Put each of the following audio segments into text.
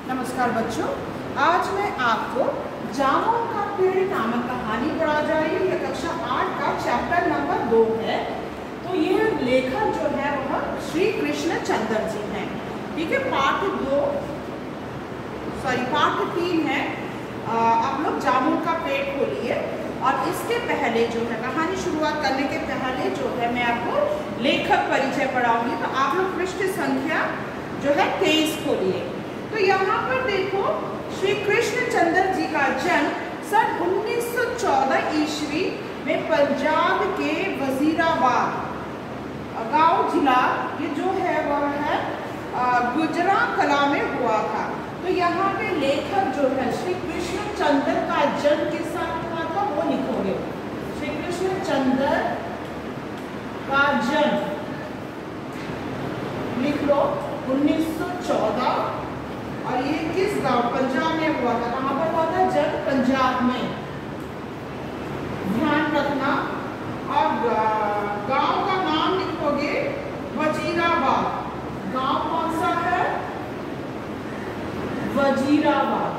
नमस्कार बच्चों, आज मैं आपको जामुन का पेड़ नामक कहानी पढ़ा जा रही है। कक्षा 8 का चैप्टर नंबर 2 है। तो यह लेखक जो है वह श्री कृष्ण चंद्र जी हैं। ठीक है, पार्ट 3 है। आप लोग जामुन का पेड़ खोलिए और इसके पहले जो है कहानी शुरुआत करने के पहले जो है मैं आपको लेखक परिचय पढ़ाऊंगी। तो आप लोग पृष्ठ संख्या जो है 23 खोलिए। तो यहाँ पर देखो, श्री कृष्ण चंद्र जी का जन्म सन 1914 ईस्वी में पंजाब के वजीराबाद गांव जिला ये जो है वह है गुजरांवाला में हुआ था। तो यहाँ पे लेखक जो है श्री कृष्ण चंद्र का जन्म किस साल हुआ था वो लिखोगे। श्री कृष्ण चंद्र का जन्म लिख लो 1914। और ये किस गांव, पंजाब में हुआ था। कहाँ पर हुआ था? जन्म पंजाब में, ध्यान रखना। और गांव का नाम लिखोगे वजीराबाद। गांव कौन सा है? वजीराबाद।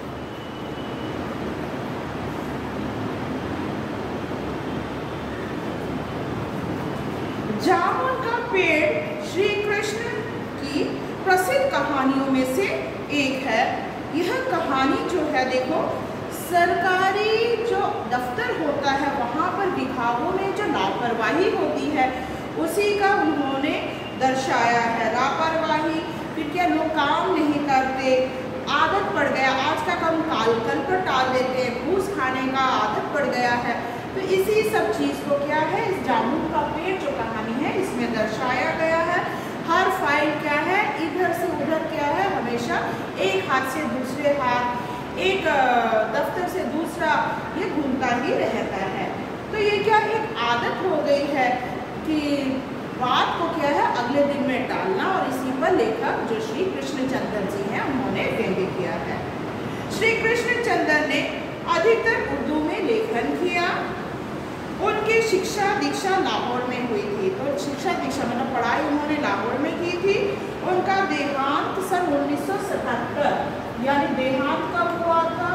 जामुन का पेड़ श्री कृष्ण की प्रसिद्ध कहानियों में से एक है। यह कहानी जो है देखो, सरकारी जो दफ्तर होता है वहाँ पर विभागों में जो लापरवाही होती है उसी का उन्होंने दर्शाया है। लापरवाही, फिर क्या लोग काम नहीं करते, आदत पड़ गया, आज का काम कल पर टाल देते हैं, घूस खाने का आदत पड़ गया है। तो इसी सब चीज़ को क्या है, इस जामुन का पेड़ जो कहानी है इसमें दर्शाया गया है। हर फाइल क्या है, इधर से उधर क्या है, हमेशा एक हाथ से दूसरे हाथ, एक दफ्तर से दूसरा, ये घूमता ही रहता है। तो ये क्या एक आदत हो गई है कि बात को क्या है अगले दिन में डालना। और इसी पर लेखक जो श्री कृष्ण चंद्र जी हैं उन्होंने व्यंग्य किया है। श्री कृष्ण चंद्र ने अधिकतर उर्दू में लेखन किया। उनकी शिक्षा दीक्षा लाहौर में हुई थी। तो शिक्षा दीक्षा मतलब पढ़ाई उन्होंने लाहौर में की थी। उनका देहांत सन 1977, यानी देहांत कब हुआ था?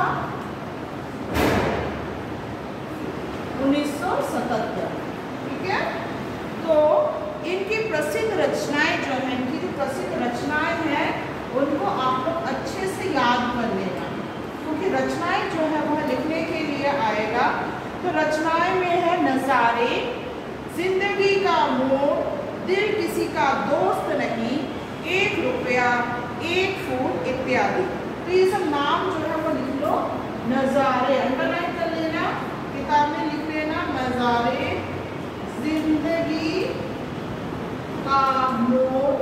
1977। ठीक है। तो इनकी प्रसिद्ध रचनाएं जो हैं, इनकी जो प्रसिद्ध रचनाएं हैं उनको आप लोग अच्छे से याद कर लेना, क्योंकि रचनाएं जो है वह लिखने के लिए आएगा। तो रचनाएं में है नज़ारे, जिंदगी का मोड़, दिल किसी का दोस्त नहीं, 1 रुपया, 1 फूल इत्यादि। तो ये सब नाम जो है वो लिख लो। नज़ारे अंडरलाइन कर लेना, किताब में लिख लेना। नज़ारे, जिंदगी का मोड़,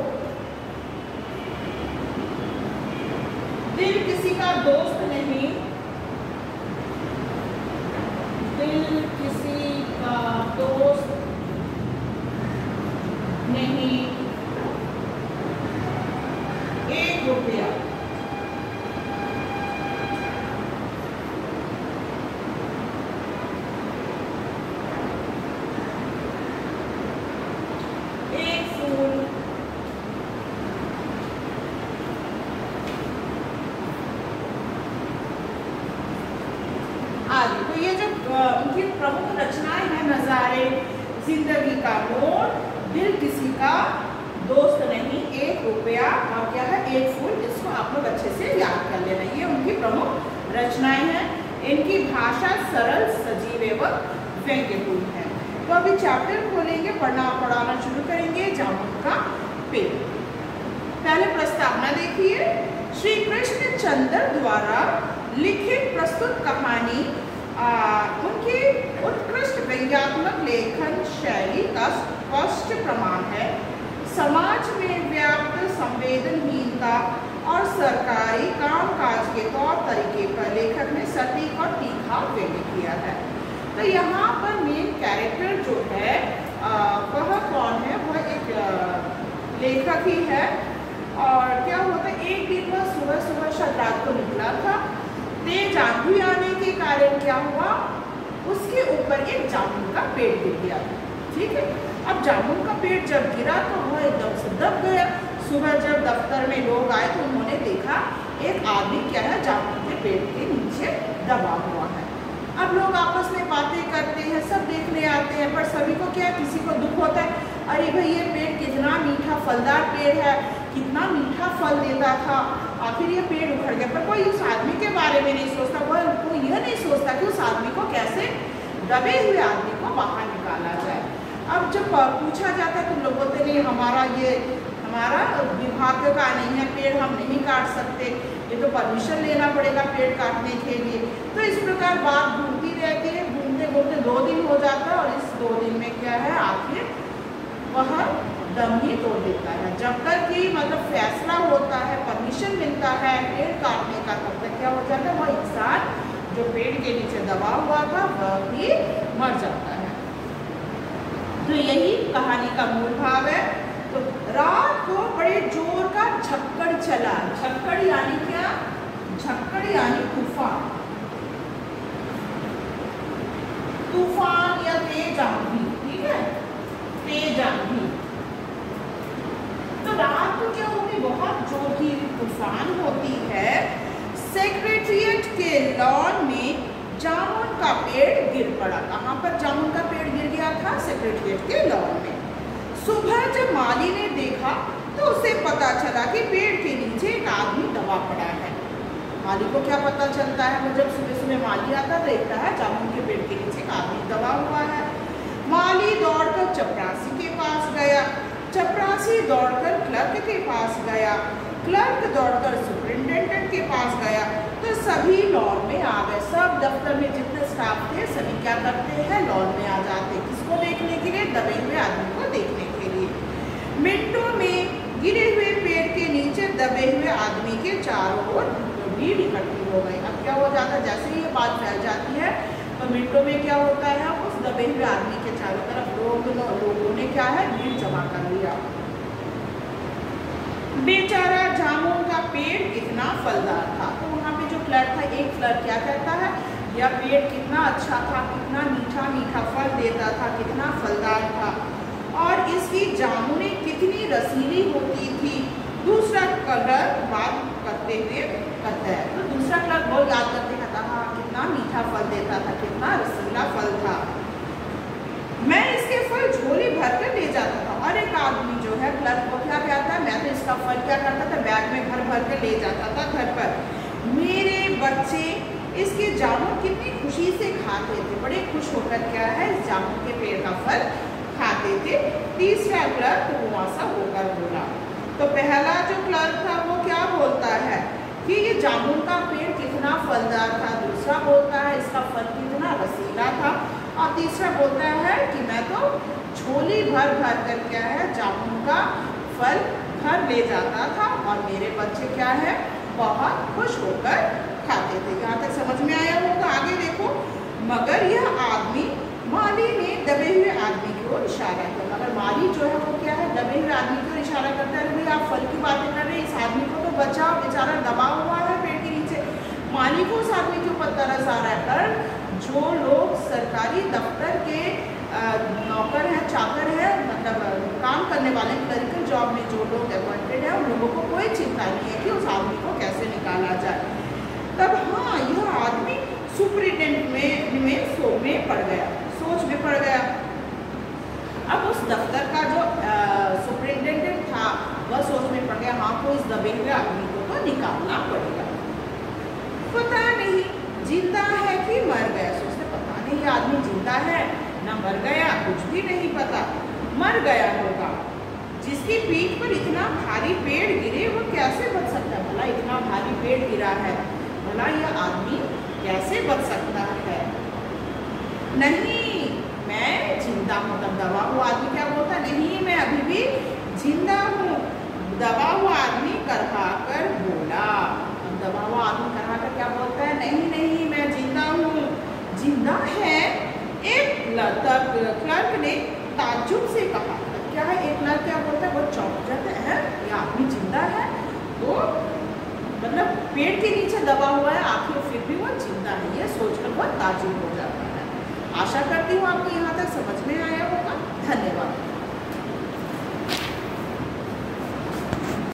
दिल किसी का दोस्त नहीं, दिल किसी का दोस्त नहीं, 1 रुपया, तो ये जो उनकी प्रमुख रचनाएं हैं, नज़ारे, जिंदगी का मोड़, दिल किसी का दोस्त नहीं, 1 रुपया और क्या है 1 फूल। इसको आप लोग अच्छे से याद कर लेना। ये उनकी प्रमुख रचनाएं हैं। इनकी भाषा सरल, सजीव एवं व्यंग्यपूर्ण है। तो अभी चैप्टर खोलेंगे, पढ़ाना शुरू करेंगे जामुन का पेड़। पहले प्रस्तावना देखिए। श्री कृष्ण चंद्र द्वारा लिखित प्रस्तुत कहानी उनकी उत्कृष्ट व्यंग्यात्मक लेखन शैली का स्पष्ट प्रमाण है। समाज में व्याप्त संवेदनहीनता और सरकारी कामकाज के तौर तरीके पर लेखक ने सटीक और तीखा व्यंग्य किया है। तो यहाँ पर मेन कैरेक्टर जो है वह कौन है? वह एक लेखक ही है। और क्या हुआ था, एक दिन वह सुबह शायद रात को निकला था। तेज आंधी आने के कारण क्या हुआ, उसके ऊपर एक जामुन का पेड़ गिर गया। ठीक है। अब जामुन का पेड़ जब गिरा तो वह एकदम से दब गया। सुबह जब दफ्तर में लोग आए तो उन्होंने देखा एक पेट के नीचे दबा हुआ है। अब लोग आपस में बातें करते हैं, सब देखने आते हैं, पर सभी को क्या, किसी को दुख होता है, अरे भाई ये पेड़ कितना मीठा फलदार पेड़ है, कितना मीठा फल देता था, आखिर ये पेड़ उखड़ गया। पर कोई उस आदमी के बारे में नहीं सोचता, कोई यह नहीं सोचता कि उस आदमी को कैसे, दबे हुए आदमी को बाहर निकाला जाए। अब जब पूछा जाता है तो लोग बोलते नहीं, हमारा विभाग का नहीं है, पेड़ हम नहीं काट सकते, ये तो परमिशन लेना पड़ेगा पेड़ काटने के लिए। तो इस प्रकार बात घूमती रहती है, घूमते घूमते 2 दिन हो जाता है, और इस 2 दिन में क्या है, आखिर वह दम ही तोड़ देता है। जब तक कि मतलब फैसला होता है, परमिशन मिलता है पेड़ काटने का, तब तक क्या हो जाता है, वह इंसान जो पेड़ के नीचे दबा हुआ था वह भी मर जाता है। तो यही कहानी का मूल भाव है। तो रात को बड़े जोर का झक्कड़ चला। झक्कड़ यानी क्या, झक्कड़ यानी तूफान, तूफान या तेज आंधी, ठीक है, तेज आंधी। तो रात को क्या होती, बहुत जोर की तूफान होती है। सेक्रेटेरिएट के लॉन में जामुन का पेड़ गिर पड़ा। कहाँ पर जामुन का पेड़ गिर गया था, सेक्रेटेरिएट के लॉन में। सुबह जब माली ने देखा तो उसे पता चला कि पेड़ के नीचे एक आदमी दबा पड़ा है। माली को क्या पता चलता है, वो जब सुबह सुबह माली आता देखता है जामुन के पेड़ के नीचे एक आदमी दबा हुआ है। माली दौड़कर चपरासी के पास गया, चपरासी दौड़कर क्लर्क के पास गया, क्लर्क दौड़कर सुपरिटेंडेंट के पास गया। तो सभी लॉन में आ गए। सब दफ्तर में जितने स्टाफ थे सभी क्या करते हैं, लॉन में आ जाते हैं। किसको देखने के लिए, दबे हुए आदमी को देखने के लिए। मिनटों में गिरे हुए पेड़ के नीचे दबे हुए आदमी के चारों ओर भीड़ इकट्ठी हो गई। अब क्या हो जाता है, जैसे ही ये बात फैल जाती है तो मिनटों में क्या होता है, उस दबे हुए आदमी के चारों तरफ लोगों ने क्या है, भीड़ जमा कर लिया। बेचारा जामुन का पेड़ कितना फलदार था। तो वहाँ पे जो क्लर्क था, एक क्लर्क क्या कहता है, यह पेड़ कितना अच्छा था, कितना मीठा मीठा फल देता था, कितना फलदार था, और इसकी जामुनें कितनी रसीली होती थी। दूसरा क्लर्क बात करते हुए कहता है, तो दूसरा क्लर्क बहुत याद करते कहता, हाँ कितना मीठा फल देता था, कितना रसीला फल था, मैं इसके फल झोली भर कर ले जाता था। और एक आदमी जो है क्लर्क को क्या कहता है, मैं तो इसका फल क्या करता था, बैग में भर भर कर ले जाता था घर पर। मेरे बच्चे इसके जामुन कितनी खुशी से खाते थे, बड़े खुश होकर क्या है इस जामुन के पेड़ का फल खाते थे। तीसरा क्लर्क मुआसा होकर बोला। तो पहला जो क्लर्क था वो क्या बोलता है कि ये जामुन का पेड़ कितना फलदार था, दूसरा बोलता है इसका फल कितना रसीला था, और तीसरा बोलता है कि मैं तो झोली भर भर कर क्या है जामुन का फल घर ले जाता था, और मेरे बच्चे क्या है बहुत खुश होकर खाते थे। यहाँ तक समझ में आया होगा। आगे देखो, मगर यह आदमी, माली ने दबे हुए आदमी की ओर इशारा किया। मगर माली जो है वो क्या है, दबे हुए आदमी की ओर इशारा करता है, भाई आप फल की बातें कर रहे हैं, इस आदमी को तो बचाओ, बेचारा दबा हुआ है पेड़ के नीचे। माली को उस आदमी के ऊपर तरस आ रहा है, पर जो लोग सरकारी दफ्तर के नौकर हैं, चाकर हैं, मतलब काम करने वाले क्लरिकल जॉब में जो लोग अपॉइंटेड हैं, उन लोगों को कोई चिंता नहीं है कि उस आदमी को कैसे निकाला जाए। तब हाँ, यह आदमी सुपरिटेंडेंट में पड़ गया, सोच में पड़ गया। अब उस दफ्तर का जो सुपरिटेंडेंट था वह सोच में पड़ गया, हाँ को इस दबे हुए आदमी को तो निकालना पड़ेगा। पता नहीं जिंदा है कि मर गया। सोचते पता नहीं ये आदमी जिंदा है ना मर गया, कुछ भी नहीं पता, मर गया होगा। जिसकी पीठ पर इतना भारी पेड़ गिरे वो कैसे बच सकता है, भला इतना भारी पेड़ गिरा है, भला यह आदमी कैसे बच सकता है। नहीं मैं जिंदा हूँ। तब दबा हुआ आदमी क्या बोलता है, नहीं मैं अभी भी जिंदा हूँ। दबा हुआ आदमी करहा कर बोला। अब दबा हुआ आदमी करहा कर क्या बोलता है, नहीं नहीं मैं जिंदा हूँ। जिंदा है? एक क्लर्क ने ताज्जुब से कहा। क्या है, एक क्लर्क क्या बोलता है, वो चौंक जाता है, ये आदमी जिंदा है, तो मतलब पेड़ के नीचे दबा हुआ है, आखिर फिर भी वो जिंदा है, ये सोचकर वो ताज्जुब हो जाता है। आशा करती हूँ आपको यहाँ तक समझ में आया होगा। धन्यवाद।